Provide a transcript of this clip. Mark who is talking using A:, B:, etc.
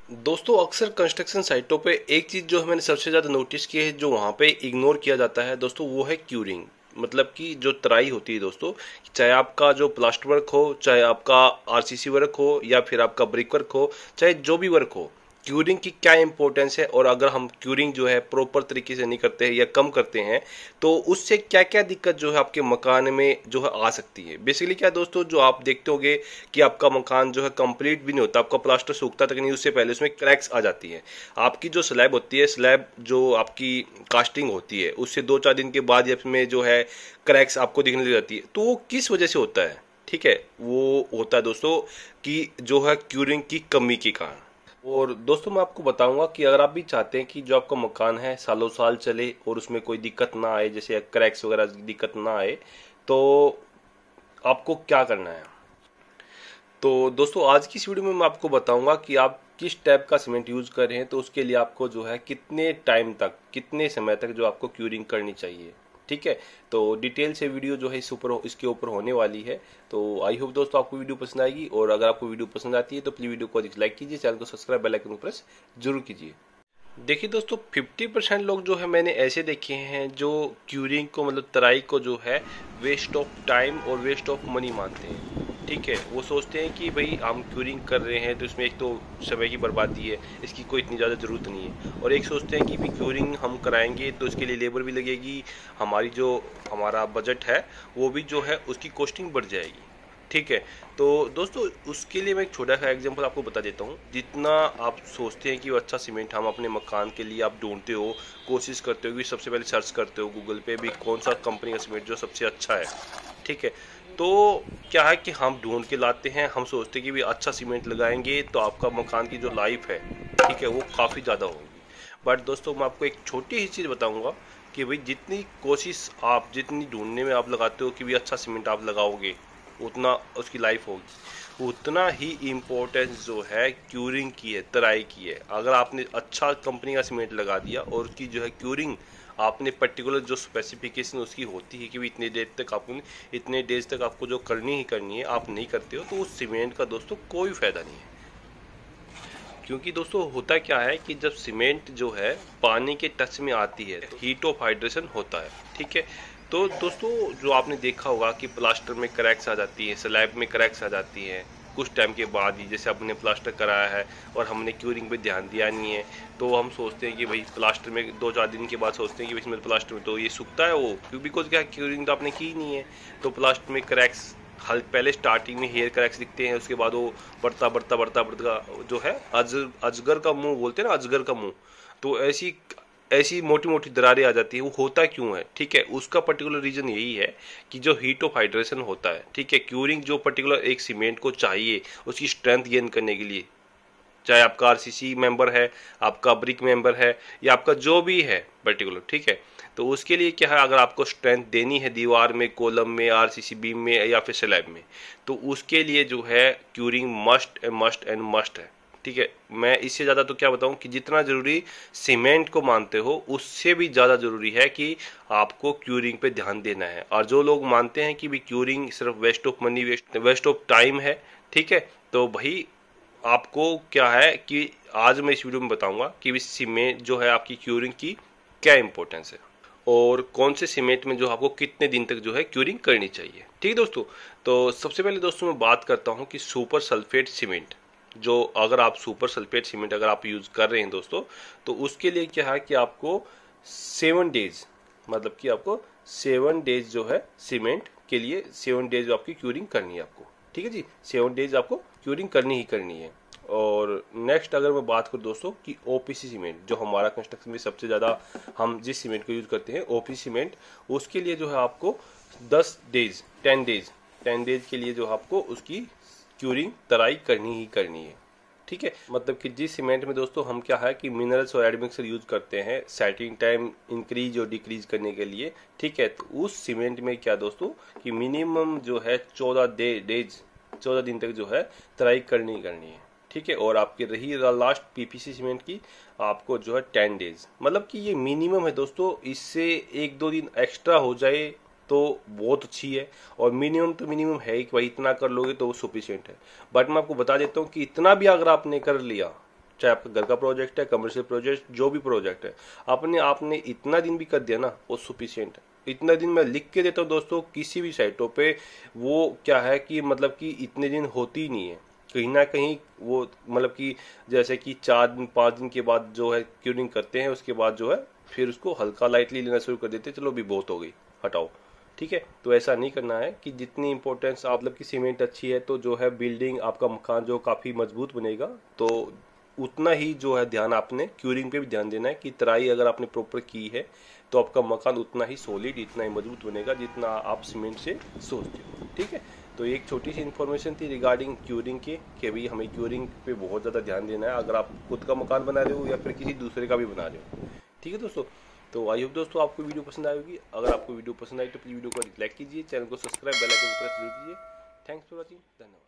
A: दोस्तों अक्सर कंस्ट्रक्शन साइटों पे एक चीज जो है मैंने सबसे ज्यादा नोटिस की है, जो वहां पे इग्नोर किया जाता है दोस्तों, वो है क्यूरिंग। मतलब कि जो तराई होती है दोस्तों, चाहे आपका जो प्लास्टर वर्क हो, चाहे आपका आरसीसी वर्क हो, या फिर आपका ब्रिक वर्क हो, चाहे जो भी वर्क हो, क्यूरिंग की क्या इंपॉर्टेंस है। और अगर हम क्यूरिंग जो है प्रॉपर तरीके से नहीं करते हैं या कम करते हैं, तो उससे क्या क्या दिक्कत जो है आपके मकान में जो है आ सकती है। बेसिकली क्या दोस्तों, जो आप देखते होंगे कि आपका मकान जो है कंप्लीट भी नहीं होता, आपका प्लास्टर सूखता तक नहीं, उससे पहले उसमें क्रैक्स आ जाती है। आपकी जो स्लैब होती है, स्लैब जो आपकी कास्टिंग होती है, उससे 2-4 दिन के बाद इसमें जो है क्रैक्स आपको दिखने लग जाती है। तो वो किस वजह से होता है? ठीक है, वो होता है दोस्तों कि जो है क्यूरिंग की कमी के कारण। और दोस्तों मैं आपको बताऊंगा कि अगर आप भी चाहते हैं कि जो आपका मकान है सालों साल चले और उसमें कोई दिक्कत ना आए, जैसे क्रैक्स वगैरह की दिक्कत ना आए, तो आपको क्या करना है। तो दोस्तों आज की इस वीडियो में मैं आपको बताऊंगा कि आप किस टाइप का सीमेंट यूज कर रहे हैं, तो उसके लिए आपको जो है कितने टाइम तक, कितने समय तक जो आपको क्यूरिंग करनी चाहिए। ठीक है, तो डिटेल से वीडियो जो है इसके ऊपर होने वाली है। तो आई होप दोस्तों आपको वीडियो पसंद आएगी, और अगर आपको वीडियो पसंद आती है तो प्लीज वीडियो को अधिक लाइक कीजिए, चैनल को सब्सक्राइब, बेल आइकन को प्रेस जरूर कीजिए। देखिए दोस्तों, 50% लोग जो है मैंने ऐसे देखे हैं जो क्यूरिंग को, मतलब तराई को जो है वेस्ट ऑफ टाइम और वेस्ट ऑफ मनी मानते हैं। ठीक है, वो सोचते हैं कि भाई हम क्यूरिंग कर रहे हैं तो इसमें एक तो समय की बर्बादी है, इसकी कोई इतनी ज़्यादा ज़रूरत नहीं है। और एक सोचते हैं कि भी क्यूरिंग हम कराएंगे तो इसके लिए लेबर भी लगेगी, हमारी जो हमारा बजट है वो भी जो है उसकी कॉस्टिंग बढ़ जाएगी। ठीक है, तो दोस्तों उसके लिए मैं एक छोटा सा एग्जांपल आपको बता देता हूँ। जितना आप सोचते हैं कि वो अच्छा सीमेंट हम अपने मकान के लिए आप ढूंढते हो, कोशिश करते हो कि सबसे पहले सर्च करते हो गूगल पे भी कौन सा कंपनी का सीमेंट जो सबसे अच्छा है। ठीक है, तो क्या है कि हम ढूंढ के लाते हैं, हम सोचते हैं कि भी अच्छा सीमेंट लगाएंगे तो आपका मकान की जो लाइफ है, ठीक है, वो काफ़ी ज़्यादा होगी। बट दोस्तों मैं आपको एक छोटी ही चीज़ बताऊंगा कि भाई जितनी कोशिश आप, जितनी ढूंढने में आप लगाते हो कि भी अच्छा सीमेंट आप लगाओगे, उतना उसकी लाइफ होगी। उतना ही इम्पोर्टेंस जो है क्यूरिंग की है, तराई की है। अगर आपने अच्छा कंपनी का सीमेंट लगा दिया और उसकी जो है क्यूरिंग आपने पर्टिकुलर जो स्पेसिफिकेशन उसकी होती है कि भी इतने डेज तक आपको, इतने डेज तक आपको जो करनी ही करनी है, आप नहीं करते हो तो उस सीमेंट का दोस्तों कोई फायदा नहीं है। क्योंकि दोस्तों होता क्या है कि जब सीमेंट जो है पानी के टच में आती है तो हीट ऑफ हाइड्रेशन होता है। ठीक है, तो दोस्तों जो आपने देखा होगा कि प्लास्टर में क्रैक्स आ जाती है, स्लैब में क्रैक्स आ जाती हैं कुछ टाइम के बाद ही। जैसे आपने प्लास्टर कराया है और हमने क्यूरिंग पे ध्यान दिया नहीं है, तो हम सोचते हैं कि भाई प्लास्टर में 2-4 दिन के बाद सोचते हैं कि इसमें प्लास्टर में तो ये सूखता है वो, क्यों, बिकॉज क्या क्यूरिंग तो आपने की नहीं है। तो प्लास्टर में क्रैक्स हल पहले स्टार्टिंग में हेयर क्रैक्स दिखते हैं, उसके बाद वो बढ़ता बढ़ता बढ़ता बढ़ता जो है अजगर का मुंह बोलते हैं ना, अजगर का मुंह। तो ऐसी ऐसी मोटी मोटी दरारें आ जाती है। वो होता क्यों है? ठीक है, उसका पर्टिकुलर रीजन यही है कि जो हीट ऑफ हाइड्रेशन होता है। ठीक है, क्यूरिंग जो पर्टिकुलर एक सीमेंट को चाहिए उसकी स्ट्रेंथ गेन करने के लिए, चाहे आपका आरसीसी मेंबर है, आपका ब्रिक मेंबर है, या आपका जो भी है पर्टिकुलर, ठीक है, तो उसके लिए क्या है, अगर आपको स्ट्रेंथ देनी है दीवार में, कॉलम में, आरसीसी बीम में या फिर स्लैब में, तो उसके लिए जो है curing must must and must है। ठीक है, मैं इससे ज़्यादा तो क्या बताऊं कि जितना ज़रूरी सीमेंट को मानते हो उससे भी ज़्यादा ज़रूरी है कि आपको क्यूरिंग पे ध्यान देना है। और जो लोग मानते हैं कि भी क्यूरिंग सिर्फ waste of money, waste of time है, ठीक है, तो भाई आपको क्या है कि आज मैं इस वीडियो में बताऊंगा कि इस सीमेंट जो है आपकी क्यूरिंग की क्या इंपॉर्टेंस है, और कौन से सीमेंट में जो आपको कितने दिन तक जो है क्यूरिंग करनी चाहिए। ठीक है दोस्तों, तो सबसे पहले दोस्तों मैं बात करता हूं कि सुपर सल्फेट सीमेंट, जो अगर आप सुपर सल्फेट सीमेंट अगर आप यूज कर रहे हैं दोस्तों, तो उसके लिए क्या है कि आपको 7 डेज, मतलब कि आपको 7 डेज जो है सीमेंट के लिए 7 डेज आपकी क्यूरिंग करनी है आपको। ठीक है जी, 7 डेज आपको क्यूरिंग करनी ही करनी है। और नेक्स्ट अगर मैं बात करूं दोस्तों कि ओपीसी सीमेंट, जो हमारा कंस्ट्रक्शन में सबसे ज़्यादा हम जिस सीमेंट को यूज़ करते हैं ओपीसी सीमेंट, उसके लिए जो है आपको 10 डेज 10 डेज 10 डेज के लिए जो आपको उसकी क्यूरिंग तराई करनी ही करनी है। ठीक है, मतलब कि जिस सीमेंट में दोस्तों हम क्या है कि मिनरल्स और एडमिक्सर यूज करते हैं सेटिंग टाइम इंक्रीज और डिक्रीज करने के लिए। ठीक है, तो उस सीमेंट में क्या दोस्तों कि मिनिमम जो है 14 डेज 14 दिन तक जो है तराई करनी करनी है। ठीक है, और आपकी रही लास्ट पीपीसी सीमेंट की, आपको जो है 10 डेज, मतलब कि ये मिनिमम है दोस्तों। इससे 1-2 दिन एक्स्ट्रा हो जाए तो बहुत अच्छी है, और मिनिमम तो मिनिमम है कि भाई इतना कर लोगे तो वो सफिशिएंट है। बट मैं आपको बता देता हूँ कि इतना भी अगर आपने कर लिया, चाहे आपका घर का प्रोजेक्ट है, कमर्शियल प्रोजेक्ट, जो भी प्रोजेक्ट है, आपने इतना दिन भी कर दिया ना, वो सफिशियंट है। इतना दिन मैं लिख के देता हूँ दोस्तों, किसी भी साइटों पे वो क्या है कि मतलब कि इतने दिन होती ही नहीं है, कहीं ना कहीं वो मतलब कि जैसे कि 4 दिन 5 दिन के बाद जो है क्यूरिंग करते हैं, उसके बाद जो है फिर उसको हल्का लाइटली लेना शुरू कर देते हैं, चलो भी बहुत हो गई, हटाओ। ठीक है, तो ऐसा नहीं करना है कि जितनी इंपॉर्टेंस आप मतलब की सीमेंट अच्छी है तो जो है बिल्डिंग आपका मकान जो काफी मजबूत बनेगा, तो उतना ही जो है ध्यान आपने क्यूरिंग पे भी ध्यान देना है कि तराई अगर आपने प्रॉपर की है तो आपका मकान उतना ही सॉलिड, इतना ही मजबूत बनेगा जितना आप सीमेंट से सोचते हो। ठीक है, तो एक छोटी सी इन्फॉर्मेशन थी रिगार्डिंग क्यूरिंग के, कि भाई हमें क्यूरिंग पे बहुत ज़्यादा ध्यान देना है अगर आप खुद का मकान बना रहे हो या फिर किसी दूसरे का भी बना रहे हो। ठीक है दोस्तों, तो आई होप दोस्तों आपको वीडियो पसंद आएगी। अगर आपको वीडियो पसंद आई तो प्लीज वीडियो को लाइक कीजिए, चैनल को सब्सक्राइब, बेल आइकन प्रेस जरूर कीजिए। थैंक्स फॉर वॉचिंग, धन्यवाद।